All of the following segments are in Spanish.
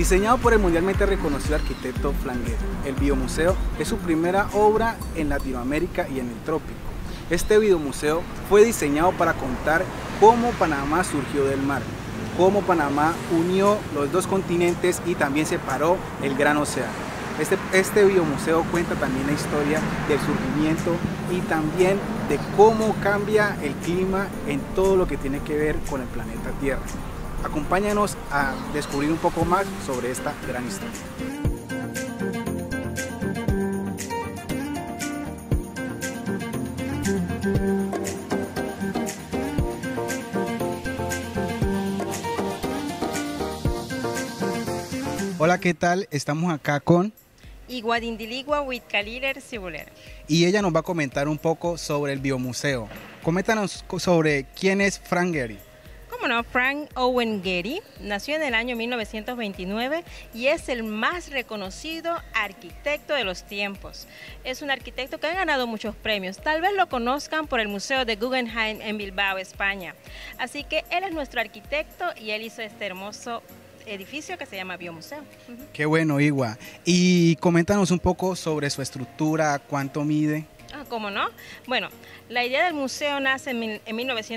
Diseñado por el mundialmente reconocido arquitecto Frank Gehry, el Biomuseo es su primera obra en Latinoamérica y en el trópico. Este biomuseo fue diseñado para contar cómo Panamá surgió del mar, cómo Panamá unió los dos continentes y también separó el gran océano. Este biomuseo cuenta también la historia del surgimiento y también de cómo cambia el clima en todo lo que tiene que ver con el planeta Tierra. Acompáñanos a descubrir un poco más sobre esta gran historia. Hola, ¿qué tal? Estamos acá con Iguadindiligua Huitkaliler Sibuler. y ella nos va a comentar un poco sobre el biomuseo. Coméntanos sobre quién es Frank Gehry. Como no, Frank Owen Gehry nació en el año 1929 y es el más reconocido arquitecto de los tiempos. Es un arquitecto que ha ganado muchos premios. Tal vez lo conozcan por el Museo de Guggenheim en Bilbao, España. Así que él es nuestro arquitecto y él hizo este hermoso edificio que se llama Biomuseo. Qué bueno, Igua. Y coméntanos un poco sobre su estructura, cuánto mide. ¿Cómo no? Bueno, la idea del museo nace en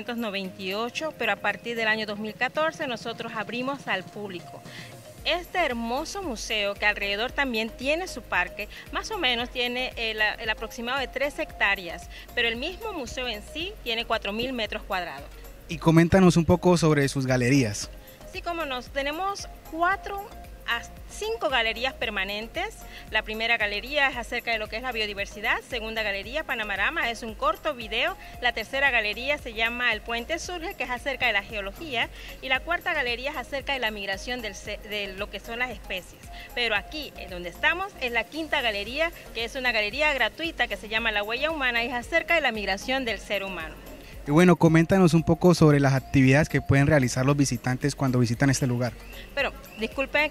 1998, pero a partir del año 2014 nosotros abrimos al público. Este hermoso museo, que alrededor también tiene su parque, más o menos tiene el aproximado de 3 hectáreas, pero el mismo museo en sí tiene 4.000 metros cuadrados. Y coméntanos un poco sobre sus galerías. Sí, como nos tenemos 4 a 5 galerías permanentes. La primera galería es acerca de lo que es la biodiversidad. Segunda galería, Panamarama, es un corto video. La tercera galería se llama El Puente Surge, que es acerca de la geología. Y la cuarta galería es acerca de la migración de lo que son las especies. Pero aquí, en donde estamos, es la quinta galería, que es una galería gratuita que se llama La Huella Humana y es acerca de la migración del ser humano. Y bueno, coméntanos un poco sobre las actividades que pueden realizar los visitantes cuando visitan este lugar. Pero disculpen,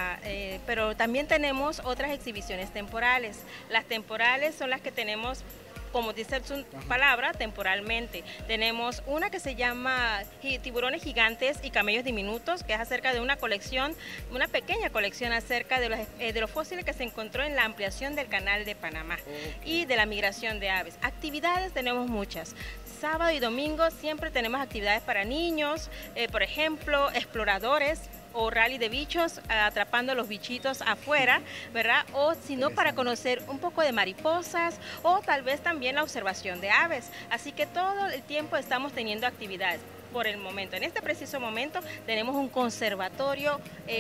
pero también tenemos otras exhibiciones temporales. Las temporales son las que tenemos, como dice su palabra, temporalmente. Tenemos una que se llama Tiburones Gigantes y Camellos Diminutos, que es acerca de una colección, una pequeña colección acerca de los fósiles que se encontró en la ampliación del Canal de Panamá y de la migración de aves. Actividades tenemos muchas. Sábado y domingo siempre tenemos actividades para niños, por ejemplo, exploradores o rally de bichos, atrapando los bichitos afuera, ¿verdad? O si no, para conocer un poco de mariposas o tal vez también la observación de aves. Así que todo el tiempo estamos teniendo actividades. Por el momento, en este preciso momento, tenemos un conversatorio,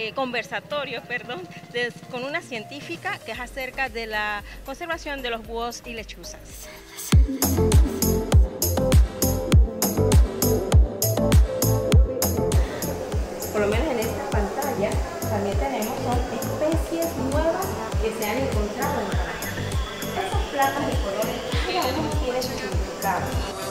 con una científica que es acerca de la conservación de los búhos y lechuzas. Por lo menos en esta pantalla también tenemos especies nuevas que se han encontrado en Panamá. Esas placas de colores, cada uno tiene su significado.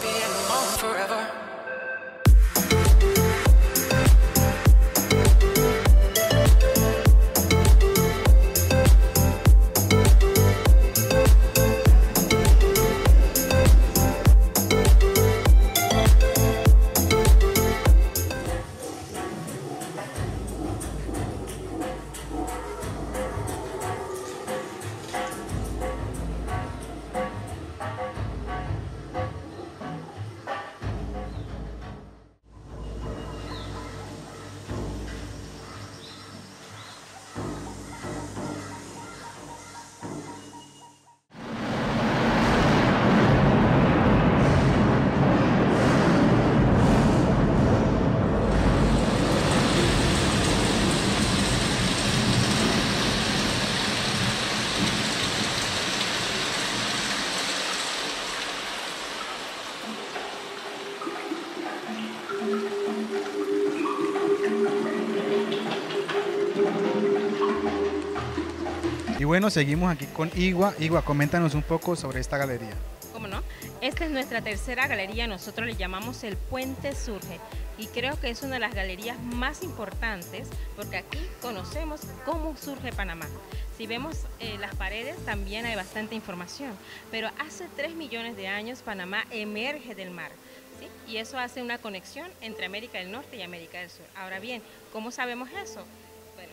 Y bueno, seguimos aquí con Igua. Igua, coméntanos un poco sobre esta galería. ¿Cómo no? Esta es nuestra tercera galería, nosotros le llamamos El Puente Surge y creo que es una de las galerías más importantes porque aquí conocemos cómo surge Panamá. Si vemos las paredes también hay bastante información, pero hace 3 millones de años Panamá emerge del mar, ¿sí? Y eso hace una conexión entre América del Norte y América del Sur. Ahora bien, ¿cómo sabemos eso? Bueno,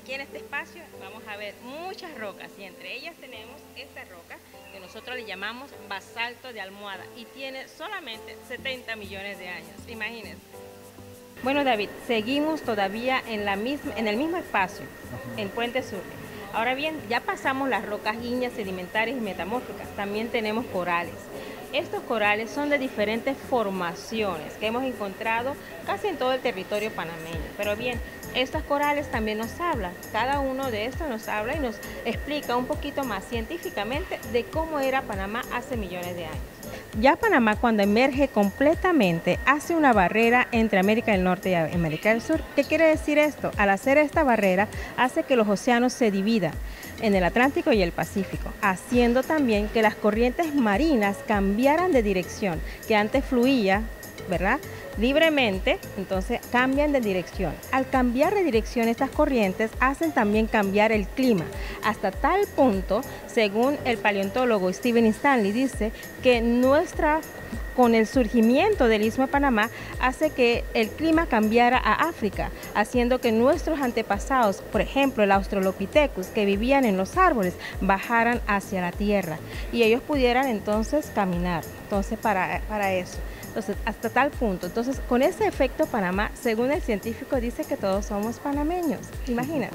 aquí en este espacio vamos a ver muchas rocas y entre ellas tenemos esta roca que nosotros le llamamos basalto de Almohada y tiene solamente 70 millones de años, imagínense. Bueno, David, seguimos todavía en el mismo espacio, en Puente Sur. Ahora bien, ya pasamos las rocas ígneas, sedimentarias y metamórficas, también tenemos corales. Estos corales son de diferentes formaciones que hemos encontrado casi en todo el territorio panameño. Pero bien, estos corales también nos hablan, cada uno de estos nos habla y nos explica un poquito más científicamente de cómo era Panamá hace millones de años. Ya Panamá, cuando emerge completamente, hace una barrera entre América del Norte y América del Sur. ¿Qué quiere decir esto? Al hacer esta barrera, hace que los océanos se dividan en el Atlántico y el Pacífico, haciendo también que las corrientes marinas cambiaran de dirección, que antes fluía, ¿verdad?, libremente, entonces cambian de dirección. Al cambiar de dirección, estas corrientes hacen también cambiar el clima, hasta tal punto, según el paleontólogo Steven Stanley, dice que con el surgimiento del Istmo de Panamá hace que el clima cambiara a África, haciendo que nuestros antepasados, por ejemplo el Australopithecus, que vivían en los árboles, bajaran hacia la tierra y ellos pudieran entonces caminar, entonces para eso. Entonces, hasta tal punto. Entonces, con ese efecto Panamá, según el científico, dice que todos somos panameños. Imagínate.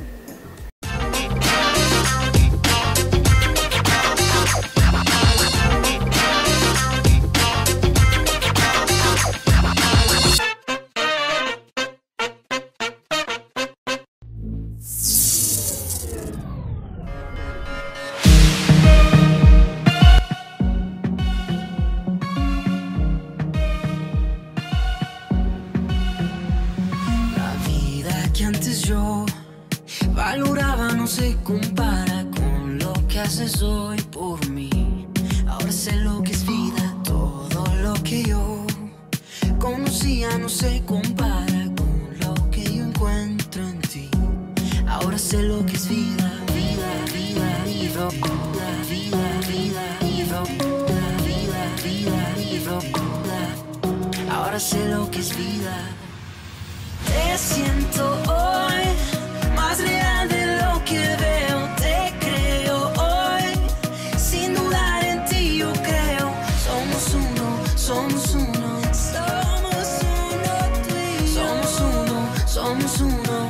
Valoraba, no se compara con lo que haces hoy por mí. Ahora sé lo que es vida, todo lo que yo conocía no se compara con lo que yo encuentro en ti. Ahora sé lo que es vida, vida, vida, vida, vida, vida, vida, vida, vida, vida, vida. Ahora sé lo que es vida. Te siento hoy más real de lo que veo, te creo hoy, sin dudar en ti yo creo. Somos uno, somos uno, somos uno, tú y yo. Somos uno, somos uno.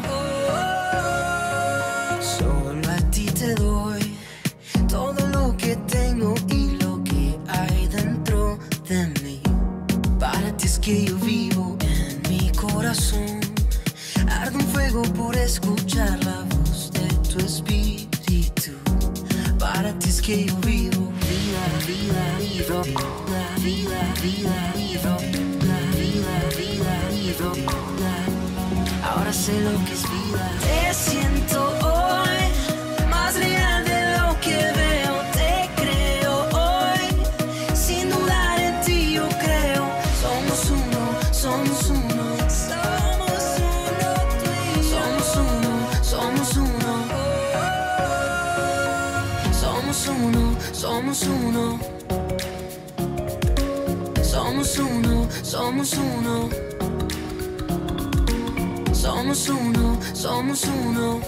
Solo a ti te doy todo lo que tengo y lo que hay dentro de mí. Para ti es que yo vivo en mi corazón. Arde un fuego por escuchar la voz de tu espíritu. Para ti es que yo vivo. Vida, vida, vida, vida, vida, vida, vida, vida, vida, vida. Ahora sé lo que es vida. Te siento hoy más real de lo que veo. Te creo hoy, sin dudar en ti yo creo. Somos uno, somos uno. Somos uno, somos uno, somos uno, somos uno, somos uno,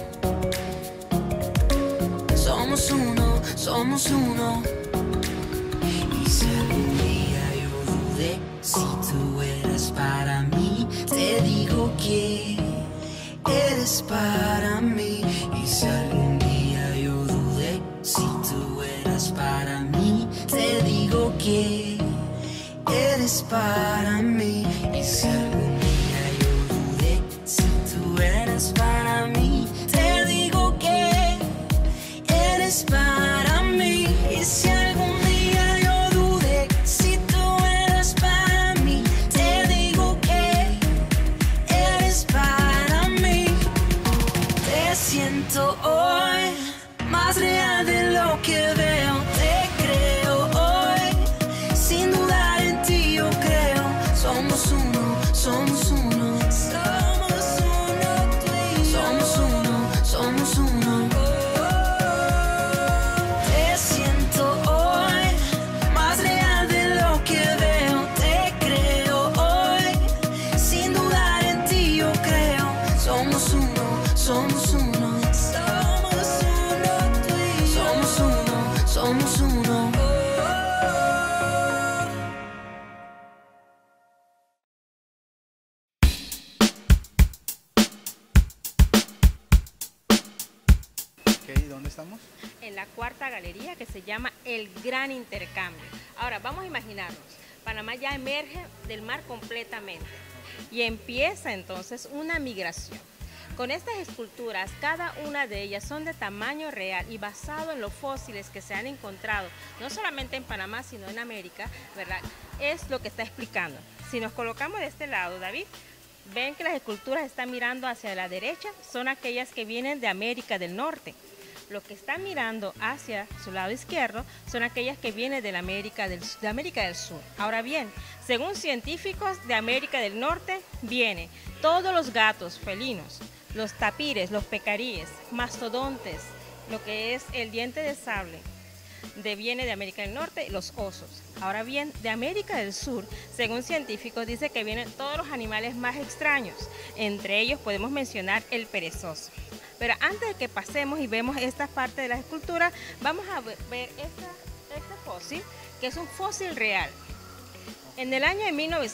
somos uno, somos uno. Y si algún día yo dudé si tú eras para mí, te digo que eres para mí. Y si algún día yo dudé si tú eras para mí, te digo que eres para mí. Y si algún día yo dudé si tú eras para mí, te digo que eres para mí. Y si algún día yo dudé si tú eras para mí, te digo que eres para mí. Te siento hoy más real de lo que veo. Te creo hoy, sin dudar en ti yo creo. Somos uno, somos uno, somos uno, tú y yo. Somos uno, somos uno. Te siento hoy más real de lo que veo. Te creo hoy, sin dudar en ti yo creo. Somos uno, somos uno. Ok, ¿dónde estamos? En la cuarta galería, que se llama El Gran Intercambio. Ahora, vamos a imaginarnos, Panamá ya emerge del mar completamente y empieza entonces una migración. Con estas esculturas, cada una de ellas son de tamaño real y basado en los fósiles que se han encontrado, no solamente en Panamá, sino en América, ¿verdad? Es lo que está explicando. Si nos colocamos de este lado, David, ven que las esculturas están mirando hacia la derecha, son aquellas que vienen de América del Norte. Los que están mirando hacia su lado izquierdo son aquellas que vienen de América del Sur. Ahora bien, según científicos de América del Norte, vienen todos los gatos felinos, los tapires, los pecaríes, mastodontes, lo que es el diente de sable, viene de América del Norte, los osos. Ahora bien, de América del Sur, según científicos, dice que vienen todos los animales más extraños. Entre ellos podemos mencionar el perezoso. Pero antes de que pasemos y vemos esta parte de la escultura, vamos a ver este fósil, que es un fósil real. En el año de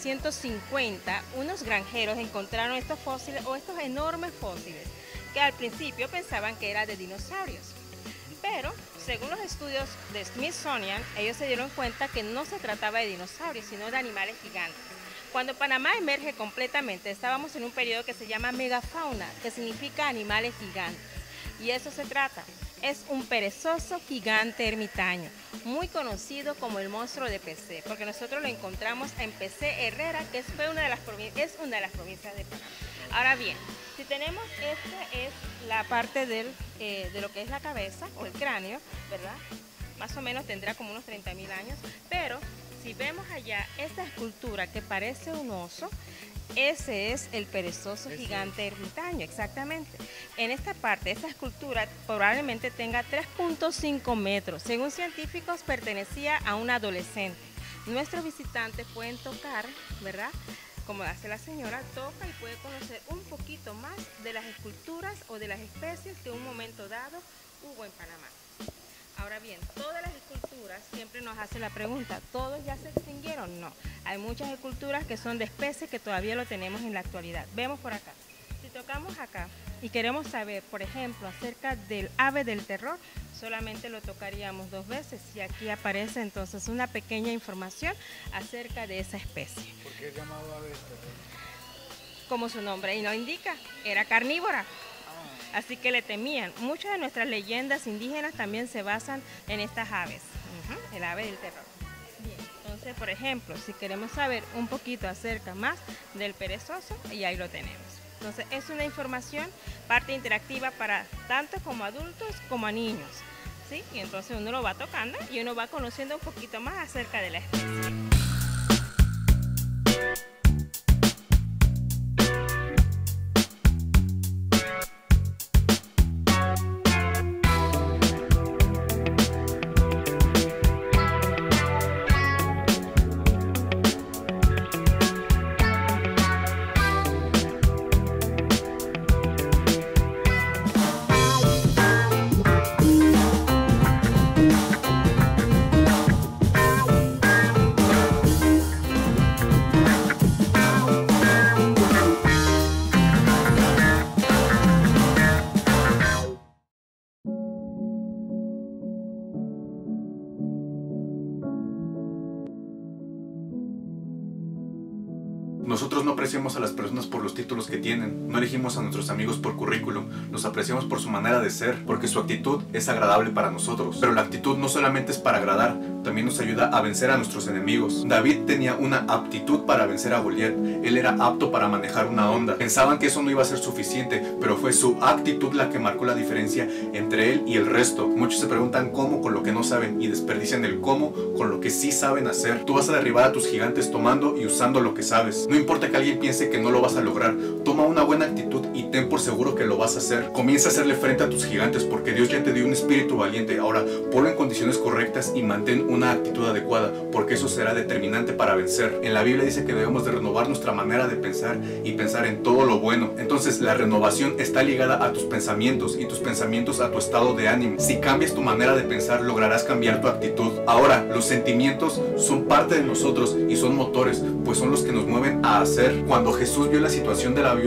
1950, unos granjeros encontraron estos fósiles o estos enormes fósiles que al principio pensaban que eran de dinosaurios. Pero, según los estudios de Smithsonian, ellos se dieron cuenta que no se trataba de dinosaurios, sino de animales gigantes. Cuando Panamá emerge completamente, estábamos en un periodo que se llama megafauna, que significa animales gigantes. Y eso se trata. Es un perezoso gigante ermitaño, muy conocido como el monstruo de PC, porque nosotros lo encontramos en PC Herrera, que es una de las provincias de Panamá. Ahora bien, si tenemos, esta es la parte de lo que es la cabeza o el cráneo, ¿verdad? Más o menos tendrá como unos 30.000 años, pero si vemos allá esta escultura que parece un oso, ese es el perezoso gigante ermitaño, exactamente. En esta parte, esta escultura probablemente tenga 3.5 metros. Según científicos, pertenecía a un adolescente. Nuestros visitantes pueden tocar, ¿verdad? Como hace la señora, toca y puede conocer un poquito más de las esculturas o de las especies que en un momento dado hubo en Panamá. Ahora bien, todas las esculturas siempre nos hacen la pregunta, ¿todos ya se extinguieron? No, hay muchas esculturas que son de especies que todavía lo tenemos en la actualidad. Vemos por acá. Si tocamos acá y queremos saber, por ejemplo, acerca del ave del terror, solamente lo tocaríamos 2 veces y aquí aparece entonces una pequeña información acerca de esa especie. ¿Por qué es llamado ave del terror? Como su nombre y lo indica, era carnívora. Así que le temían. Muchas de nuestras leyendas indígenas también se basan en estas aves, el ave del terror. Bien, entonces, por ejemplo, si queremos saber un poquito acerca más del perezoso, y ahí lo tenemos. Entonces, es una información, parte interactiva para tanto como adultos como a niños, ¿sí? Y entonces uno lo va tocando y uno va conociendo un poquito más acerca de la especie. Nosotros no apreciamos a las personas por los títulos que tienen, no elegimos a nuestros amigos por currículum, los apreciamos por su manera de ser, porque su actitud es agradable para nosotros. Pero la actitud no solamente es para agradar, también nos ayuda a vencer a nuestros enemigos. David tenía una aptitud para vencer a Goliat, él era apto para manejar una honda. Pensaban que eso no iba a ser suficiente, pero fue su actitud la que marcó la diferencia entre él y el resto. Muchos se preguntan cómo con lo que no saben y desperdician el cómo con lo que sí saben hacer. Tú vas a derribar a tus gigantes tomando y usando lo que sabes. No importa que alguien piense que no lo vas a lograr, toma una buena actitud y ten por seguro que lo vas a hacer. Comienza a hacerle frente a tus gigantes porque Dios ya te dio un espíritu valiente. Ahora ponlo en condiciones correctas y mantén una actitud adecuada, porque eso será determinante para vencer. En la Biblia dice que debemos de renovar nuestra manera de pensar y pensar en todo lo bueno. Entonces la renovación está ligada a tus pensamientos y tus pensamientos a tu estado de ánimo. Si cambias tu manera de pensar, lograrás cambiar tu actitud. Ahora, los sentimientos son parte de nosotros y son motores, pues son los que nos mueven a hacer. Cuando Jesús vio la situación de la viuda,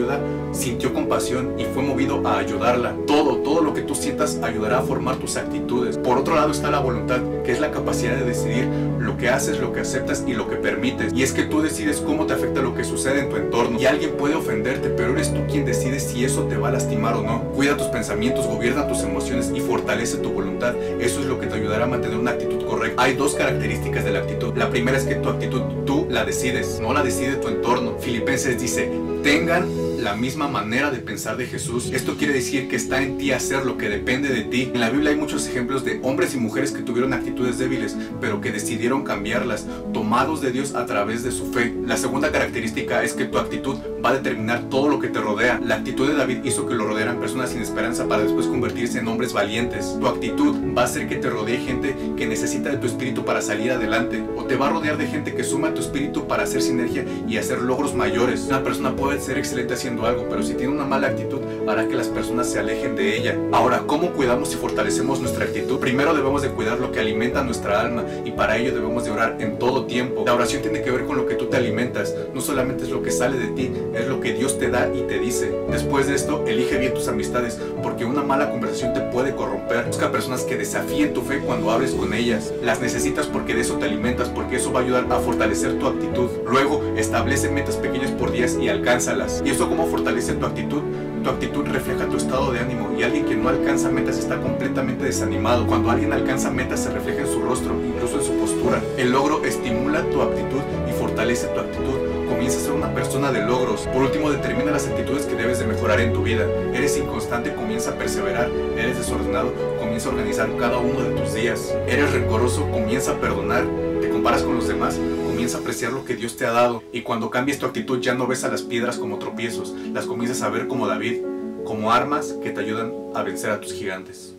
sintió compasión y fue movido a ayudarla. Todo lo que tú sientas ayudará a formar tus actitudes. Por otro lado está la voluntad, que es la capacidad de decidir lo que haces, lo que aceptas y lo que permites. Y es que tú decides cómo te afecta lo que sucede en tu entorno. Y alguien puede ofenderte, pero eres tú quien decide si eso te va a lastimar o no. Cuida tus pensamientos, gobierna tus emociones y fortalece tu voluntad. Eso es lo que te ayudará a mantener una actitud correcta. Hay dos características de la actitud. La primera es que tu actitud tú la decides, no la decide tu entorno. Filipenses dice: tengan la misma manera de pensar de Jesús. Esto quiere decir que está en ti hacer lo que depende de ti. En la Biblia hay muchos ejemplos de hombres y mujeres que tuvieron actitudes débiles, pero que decidieron cambiarlas, tomados de Dios a través de su fe. La segunda característica es que tu actitud va a determinar todo lo que te rodea. La actitud de David hizo que lo rodearan personas sin esperanza para después convertirse en hombres valientes. Tu actitud va a hacer que te rodee gente que necesita de tu espíritu para salir adelante, o te va a rodear de gente que suma tu espíritu para hacer sinergia y hacer logros mayores. Una persona puede ser excelente haciendo algo, pero si tiene una mala actitud hará que las personas se alejen de ella. Ahora, ¿cómo cuidamos y fortalecemos nuestra actitud? Primero debemos de cuidar lo que alimenta nuestra alma, y para ello debemos de orar en todo tiempo. La oración tiene que ver con lo que tú te alimentas, no solamente es lo que sale de ti, es lo que Dios te da y te dice. Después de esto, elige bien tus amistades, porque una mala conversación te puede corromper. Busca personas que desafíen tu fe cuando hables con ellas. Las necesitas porque de eso te alimentas, porque eso va a ayudar a fortalecer tu actitud. Luego, establece metas pequeñas por días y alcánzalas. ¿Y eso cómo fortalece tu actitud? Tu actitud refleja tu estado de ánimo, y alguien que no alcanza metas está completamente desanimado. Cuando alguien alcanza metas se refleja en su rostro, incluso en su postura. El logro estimula tu actitud y fortalece tu actitud. Comienza a ser una persona de logros. Por último, determina las actitudes que debes de mejorar en tu vida. Eres inconstante, comienza a perseverar. Eres desordenado, comienza a organizar cada uno de tus días. Eres rencoroso, comienza a perdonar. Te comparas con los demás, comienza a apreciar lo que Dios te ha dado. Y cuando cambies tu actitud, ya no ves a las piedras como tropiezos, las comienzas a ver como David, como armas que te ayudan a vencer a tus gigantes.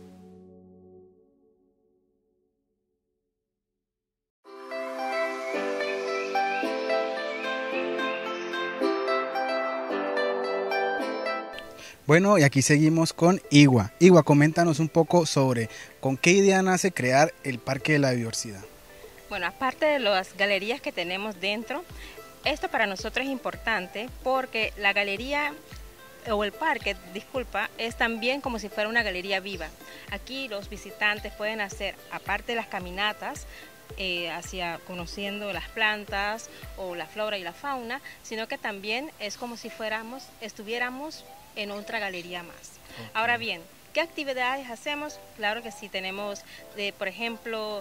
Bueno, y aquí seguimos con Igua. Igua, coméntanos un poco sobre con qué idea nace crear el Parque de la Biodiversidad. Bueno, aparte de las galerías que tenemos dentro, esto para nosotros es importante porque la galería o el parque, disculpa, es también como si fuera una galería viva. Aquí los visitantes pueden hacer, aparte de las caminatas, hacia conociendo las plantas o la flora y la fauna, sino que también es como si estuviéramos en otra galería más. Okay. Ahora bien, ¿qué actividades hacemos? Claro que sí, tenemos, por ejemplo,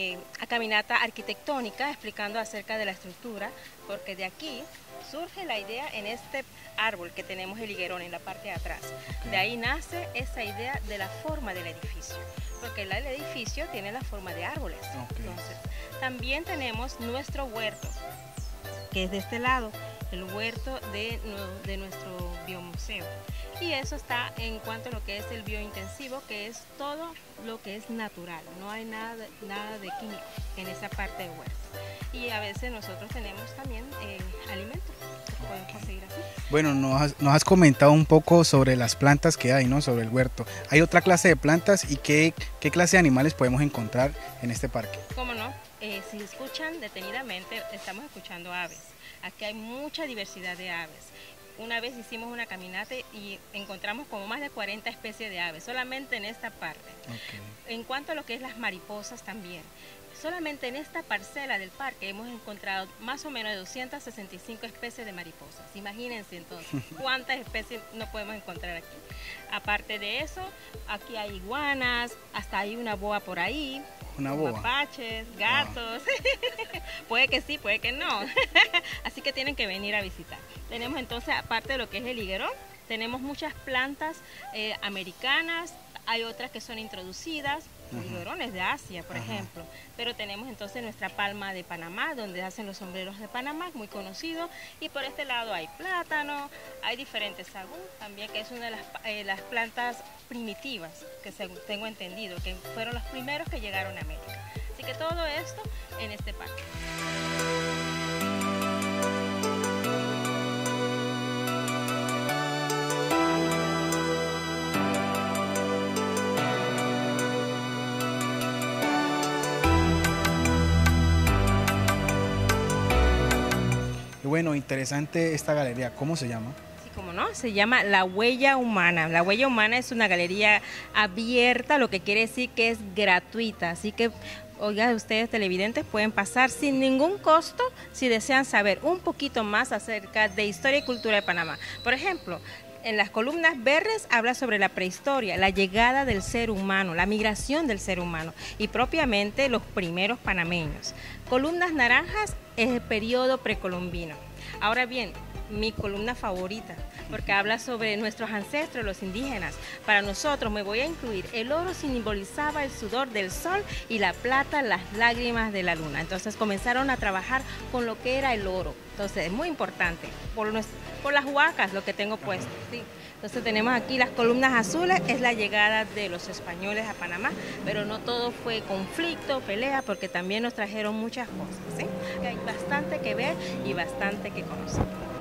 a caminata arquitectónica explicando acerca de la estructura, porque de aquí surge la idea en este árbol que tenemos el higuerón en la parte de atrás. Okay. De ahí nace esa idea de la forma del edificio, porque el edificio tiene la forma de árboles. Okay. Entonces, también tenemos nuestro huerto, que es de este lado, el huerto de nuestro biomuseo. Y eso está en cuanto a lo que es el biointensivo, que es todo lo que es natural, no hay nada de químico en esa parte del huerto. Y a veces nosotros tenemos también alimentos que podemos conseguir aquí. Bueno, nos has comentado un poco sobre las plantas que hay, ¿no? Sobre el huerto. ¿Hay otra clase de plantas y qué clase de animales podemos encontrar en este parque? ¿Cómo no? Si escuchan detenidamente, estamos escuchando aves. Aquí hay mucha diversidad de aves. Una vez hicimos una caminata y encontramos como más de 40 especies de aves, solamente en esta parte. Okay. En cuanto a lo que es las mariposas también, solamente en esta parcela del parque hemos encontrado más o menos de 265 especies de mariposas. Imagínense entonces cuántas especies no podemos encontrar aquí. Aparte de eso, aquí hay iguanas, hasta hay una boa por ahí. Una boa. Mapaches, gatos. Wow. Puede que sí, puede que no. Así que tienen que venir a visitar. Tenemos entonces, aparte de lo que es el higuerón, tenemos muchas plantas americanas, hay otras que son introducidas, higuerones de Asia, por ejemplo. Pero tenemos entonces nuestra palma de Panamá, donde hacen los sombreros de Panamá, muy conocido. Y por este lado hay plátano, hay diferentes sagú, también que es una de las plantas primitivas, que según tengo entendido, que fueron los primeros que llegaron a América. Así que todo esto en este parque. Bueno, interesante esta galería. ¿Cómo se llama? Sí, cómo ¿no? Se llama La Huella Humana. La Huella Humana es una galería abierta, lo que quiere decir que es gratuita, así que oigan, ustedes televidentes pueden pasar sin ningún costo si desean saber un poquito más acerca de historia y cultura de Panamá. Por ejemplo, en las columnas verdes habla sobre la prehistoria, la llegada del ser humano, la migración del ser humano y propiamente los primeros panameños. Columnas naranjas es el periodo precolombino. Ahora bien, mi columna favorita, porque habla sobre nuestros ancestros, los indígenas. Para nosotros, me voy a incluir, el oro simbolizaba el sudor del sol y la plata las lágrimas de la luna. Entonces comenzaron a trabajar con lo que era el oro. Entonces es muy importante, por las huacas, lo que tengo puesto. ¿Sí? Entonces tenemos aquí las columnas azules, es la llegada de los españoles a Panamá, pero no todo fue conflicto, pelea, porque también nos trajeron muchas cosas. ¿Sí? Hay bastante que ver y bastante que conocer.